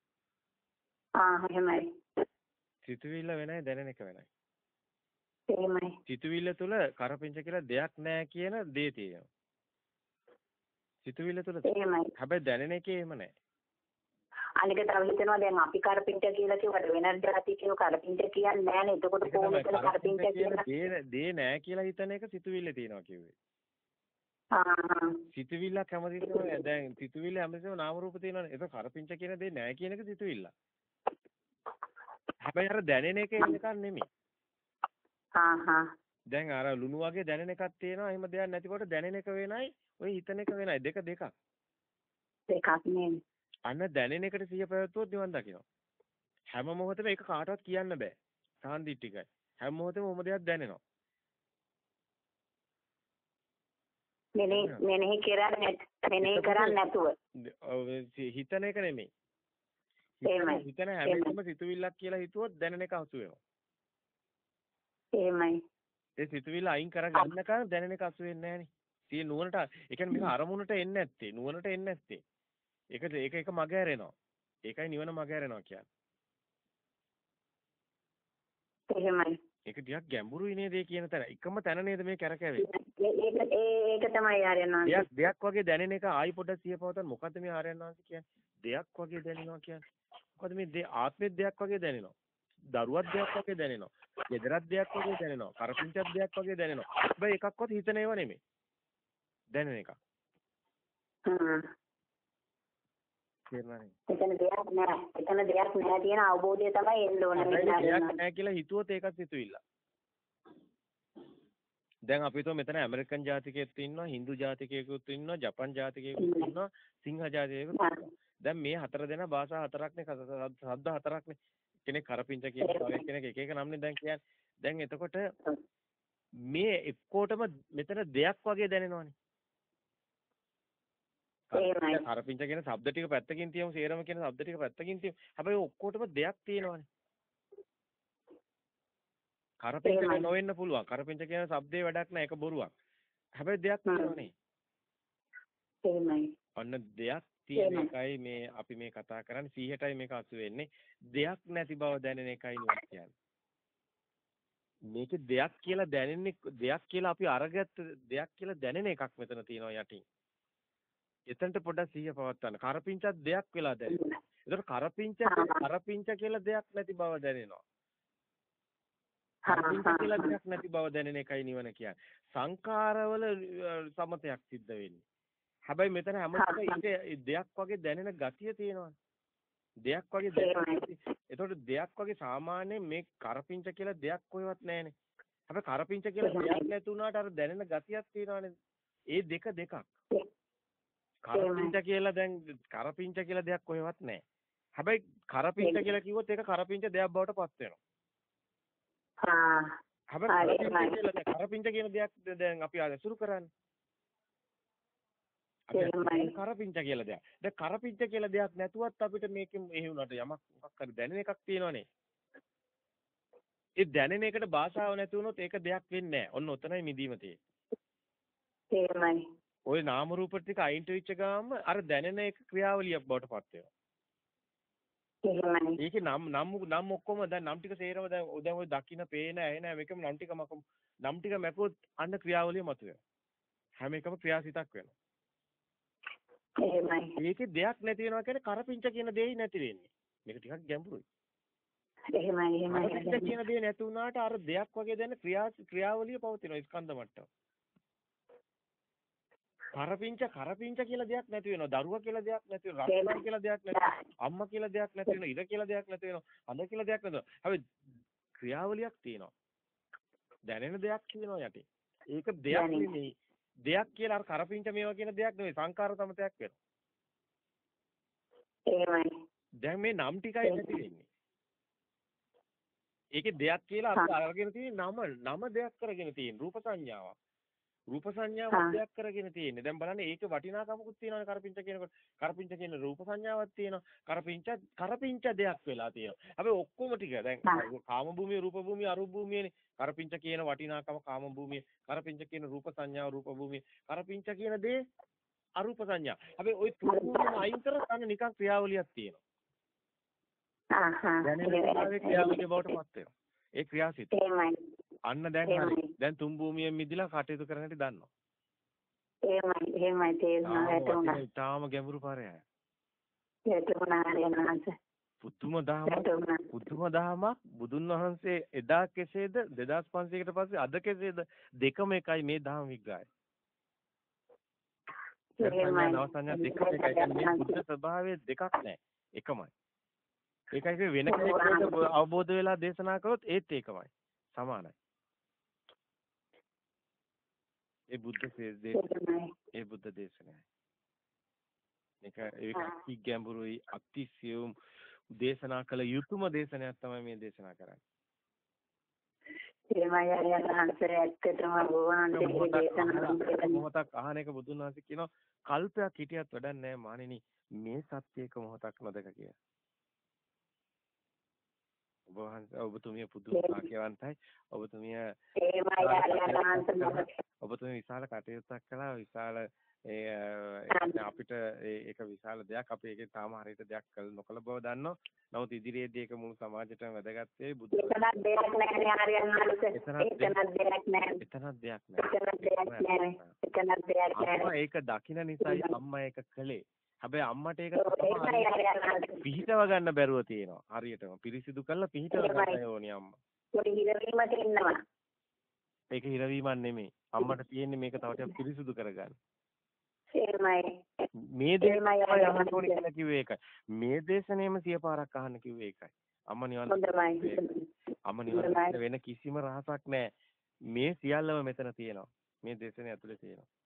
ආ එහෙමයි. සිතුවිල්ල වෙනයි දැනෙන එක වෙනයි. එහෙමයි. සිතුවිල්ල තුල කරපිංච කියලා දෙයක් නැහැ කියන දේ තියෙනවා. සිතුවිල්ල තුල එහෙමයි. හැබැයි දැනෙන එකේ එහෙම නැහැ. අනික තව හිතනවා දැන් අපි කරපිංච කියලා කිව්වට වෙන જાති කියව කරපිංච කියන්නේ නැහැනේ. එතකොට කොහොමද කරපිංච කියලා දේ දේ නැහැ කියලා හිතන එක සිතුවිල්ල තියෙනවා කිව්වේ. ආ සිතුවිල්ල කැමතිද? දැන් සිතුවිල්ල හැමතිස්සෙම නාම රූප තියෙනවනේ. ඒක කරපිංච කියන දේ නැහැ කියන එක සිතුවිල්ල. හැබැයි අර දැනෙන එක එකක් නෙමෙයි. ආ හා දැන් අර ලුණු වගේ දැනෙන එකක් තියෙනවා. එහෙම දෙයක් නැතිකොට දැනෙන එක වෙනයි, ඔය හිතන එක වෙනයි. දෙක දෙකක්. දෙකක් නෙමෙයි. අන්න දැනෙන එකට සිය පැවැත්වුවොත් නිවන් දකිනවා. හැම මොහොතෙම ඒක කාටවත් කියන්න බෑ. සාන්දිටිකයි. හැම මොහොතෙම මොම දෙයක් දැනෙනවා. මෙනේ මෙනේ කරන්නේ මෙනේ කරන්නේ නැතුව. හිතන එක නෙමෙයි. එහෙමයි. හිතන හැම එකම සිතුවිල්ලක් කියලා හිතුවොත් දැනෙන එක අසු වෙනවා. එහෙමයි. ඒ සිතුවිල්ල අයින් කරගන්නකම් දැනෙන එක අසු වෙන්නේ නැහනේ. tie නුවණට ඒ කියන්නේ මේක අරමුණට එන්නේ නැත්තේ. නුවණට එන්නේ නැත්තේ. ඒක ඒක එක මග ඇරෙනවා. ඒකයි නිවන මග ඇරෙනවා කියන්නේ. එහෙමයි. ඒක ටිකක් ගැඹුරුයි නේද ඒ කියන තැන. එකම තැන නේද මේ කැරකැවේ. ඒක ඒක තමයි ආර්යයන් වහන්සේ. දෙයක් දෙයක් වගේ දැනෙන එක ආයි පොඩ්ඩක් සිය පවතන මොකද්ද මේ ආර්යයන් වහන්සේ කියන්නේ? දෙයක් වගේ දැනෙනවා කියන්නේ. මොකද මේ දේ ආත්මෙත් දෙයක් වගේ දැනෙනවා. දරුවක් දෙයක් වගේ දැනෙනවා. ගෙදරක් දෙයක් වගේ දැනෙනවා. කරපිංචක් දෙයක් වගේ දැනෙනවා. හැබැයි එකක්වත් හිතන ඒවා නෙමෙයි. දැනෙන එක. හ්ම්. තේරුණානේ. එතන දෙයක් නෑ. එතන දෙයක් නෑ කියන අවබෝධය තමයි එන්න ඕනේ. දෙයක් නෑ කියලා හිතුවොත් ඒකත් හිතුවිල්ල. දැන් අපි හිතුව මෙතන ඇමරිකන් ජාතිකයෙක් ඉන්නවා, හින්දු ජාතිකයෙකුත් ඉන්නවා, ජපන් ජාතිකයෙකුත් ඉන්නවා, සිංහ ජාතිකයෙකුත් ඉන්නවා. දැන් මේ හතර දෙනා භාෂා හතරක්නේ, ශබ්ද හතරක්නේ. කෙනෙක් කරපිංච කියනවා, තව කෙනෙක් එක එක නම්නේ දැන් කියන්නේ. දැන් එතකොට මේ එක්කෝටම මෙතන දෙයක් වගේ දැනෙනවනේ. කරපිංච කියන શબ્ද ටික පැත්තකින් තියමු, සේරම කියන શબ્ද ටික පැත්තකින් තියමු. හැබැයි ඔක්කොටම දෙයක් තියෙනවනේ. කරපිංච නොවෙන්න පුළුවන්. කරපිංච කියන શબ્දේ වැඩක් නැහැ. ඒක බොරුවක්. හැබැයි දෙයක් තියෙනවනේ. එහෙමයි. අන්න දෙයක් තියෙන එකයි මේ අපි මේ කතා කරන්නේ. සීයටයි මේක අසු වෙන්නේ. දෙයක් නැති බව දැනෙන එකයි නුවන් කියන්නේ. මේකේ දෙයක් කියලා දැනෙන්නේ දෙයක් කියලා අපි අරගත්ත දෙයක් කියලා දැනෙන එකක් මෙතන තියෙනවා යටින්. එතනට පොඩ්ඩක් සිහිය පවත්වන්න. කරපිංචක් දෙයක් වෙලා දැනෙනවා. ඒතර කරපිංච කරපිංච කියලා දෙයක් නැති බව දැනෙනවා. කරපිංච කියලා දෙයක් නැති බව දැනෙන එකයි නිවන කියන්නේ. සංඛාරවල සමතයක් සිද්ධ වෙන්නේ. හැබැයි මෙතන හැමෝටම දෙයක් වගේ දැනෙන ගතිය තියෙනවා. දෙයක් වගේ දැනෙන. ඒතකොට දෙයක් වගේ සාමාන්‍යයෙන් මේ කරපිංච කියලා දෙයක් කොහෙවත් නැහැනේ. හැබැයි කරපිංච කියලා දෙයක් නැති වුණාට අර දැනෙන ගතියක් තියෙනවානේ. ඒ දෙක දෙකක්. කරපිංච කියලා දැන් කරපිංච කියලා දෙයක් කොහෙවත් නැහැ. හැබැයි කරපිංච කියලා කිව්වොත් ඒක කරපිංච දෙයක් බවට පත් වෙනවා. ආ. හැබැයි කරපිංච කියලා කරපිංච කියන දෙයක් දැන් අපි අසුරු කරන්නේ. අපි කරපිංච කියලා දෙයක්. දැන් කරපිංච කියලා දෙයක් නැතුවත් අපිට මේකෙන් එහෙ වුණාට යමක් මොකක් හරි දැනෙන එකක් තියෙනවනේ. ඒ දැනෙන එකට භාෂාව නැති වුණොත් ඒක දෙයක් වෙන්නේ නැහැ. ඔන්න ඔතනයි මිදීම තියෙන්නේ. ওই නාම රූප ටික අයින්ට වෙච්ච ගාම අර දැනෙන එක ක්‍රියාවලියක් බවට පත් වෙනවා. එහෙමයි. ඒකේ නම් නම් නම් ඔක්කොම දැන් නම් ටික සේරම දැන් දැන් ඔය දකින්න පේන ඇහෙන හැම එකම නම් ටික මක නම් ටික මැකුවොත් අන්න ක්‍රියාවලිය මතුවෙනවා. හැම එකම ක්‍රියාසිතක් වෙනවා. එහෙමයි. මේකේ දෙයක් නැති වෙනවා කියන්නේ කරපිංච කියන දෙයයි නැති වෙන්නේ. මේක ටිකක් ගැඹුරුයි. එහෙමයි එහෙමයි. කරපිංච කියන දේ නැති වුණාට අර දෙයක් වගේ දැන ක්‍රියා ක්‍රියාවලිය පවතිනවා ස්කන්ධ මට්ටම. කරපිංච කරපිංච කියලා දෙයක් නැති වෙනවා. දරුවා කියලා දෙයක් නැති වෙනවා. රත්තරන් කියලා දෙයක් නැති වෙනවා. අම්මා කියලා දෙයක් නැති වෙනවා. ඉර කියලා දෙයක් නැති වෙනවා. අඳ කියලා දෙයක් නැති වෙනවා. හැබැයි ක්‍රියාවලියක් තියෙනවා. දැනෙන දෙයක් තියෙනවා යටි. ඒක දෙයක් නෙමෙයි. දෙයක් කියලා අර කරපිංච මේවා කියන දෙයක් නෙමෙයි. සංකාර සමතයක් වෙනවා. එහෙමයි. දැන් මේ නම් ටිකයි නැති වෙන්නේ. ඒකේ දෙයක් කියලා අපි අරගෙන තියෙන නම නම දෙයක් කරගෙන තියෙන රූප සංඥාවක්. රූප සංඥාවක් දෙයක් කරගෙන තියෙන්නේ. දැන් බලන්න ඒකේ වටිනාකමකුත් තියෙනවානේ කරපිංච කියනකොට. කරපිංච කියන රූප සංඥාවක් තියෙනවා. කරපිංච කරපිංච දෙයක් වෙලා තියෙනවා. හැබැයි ඔක්කොම ටික දැන් කාම භූමිය, රූප භූමිය, අරූප භූමියනේ. කරපිංච කියන වටිනාකම කාම භූමිය, කරපිංච කියන රූප සංඥාව රූප භූමිය, කරපිංච කියන දේ අරූප සංඥා. හැබැයි ওই තුනම අයින් කරලා අන්න නිකන් ක්‍රියාවලියක් තියෙනවා. ආහා. දැනෙන ක්‍රියාවලිය බවට පත් වෙනවා. ඒ ක්‍රියාසිත. එහෙමයි. අන්න දැන් හරි. දැන් තුන් භූමියෙන් මිදිලා කටයුතු කරන හැටි දන්නවා. එහෙමයි එහෙමයි තේරුණා වැටුණා. ඊටාම ගැඹුරු පාරයයි. වැටුණා හරියනවා. පුදුම දහමක් පුදුම දහමක් බුදුන් වහන්සේ එදා කෙසේද දෙදාස් පන්සීයකට පස්සේ අද කෙසේද දෙකම එකයි මේ දහම විග්‍රහය. එහෙමයි. නවසඤ්ඤා දෙකම එකයි. කියන්නේ බුද්ධ ස්වභාවය දෙකක් නැහැ. එකමයි. ඒකයි වෙන කෙනෙකුට අවබෝධ වෙලා දේශනා කරොත් ඒත් ඒකමයි. සමානයි. ඒ බුද්ධ දේශනාවයි. ඒ බුද්ධ දේශනාවයි. මේක ඒක ගැඹුරුයි අතිසියුම් දේශනා කළ යුතුම දේශනයක් තමයි මේ දේශනා කරන්නේ. එහෙමයි අරියන්හන්සේ ඇත්තටම බොවන්නේ දේශනා මොහොතක් අහන එක බුදුන් වහන්සේ කියනවා කල්පයක් හිටියත් වැඩක් නැහැ මානිනි මේ සත්‍යයක මොහොතක් නොදක කියලා. ඔබ වහන්සේ ඔබතුමිය පුදුම වාක්‍යවන්තයි. ඔබතුමිය ඔබතුමිය විශාල කටයුත්තක් කළා. විශාල ඒ අපිට ඒක විශාල දෙයක්. අපි ඒකේ තාම හරියට දෙයක් කළ නොකළ බව දන්නවා. නමුත් ඉදිරියේදී ඒක මුළු සමාජයටම වැදගත් වෙයි. බුදු එතනක් දෙයක් නැහැ නේ එතනක් දෙයක් නැහැ. එතනක් දෙයක් නැහැ. එතනක් දෙයක් නැහැ. ඒක දකින්න නිසායි අම්මා ඒක කළේ. හැබැයි අම්මට ඒක පිහිටව ගන්න බැරුව තියෙනවා. හරියටම පිරිසිදු කරලා පිහිටව ගන්න ඕනේ අම්මා. පොඩි හිරවීමක් ඉන්නවා. ඒක හිරවීමක් නෙමෙයි. අම්මට තියෙන්නේ මේක තව ටිකක් පිරිසිදු කරගන්න. එහෙමයි. මේ දේශනයයි අහන්න ඕනේ කියලා කිව්වේ ඒකයි. මේ දේශනේම සිය පාරක් අහන්න කිව්වේ ඒකයි. අම්මා නිවන් අම්මා නිවන් වෙන කිසිම රහසක් නැහැ. මේ සියල්ලම මෙතන තියෙනවා. මේ දේශනේ ඇතුලේ තියෙනවා.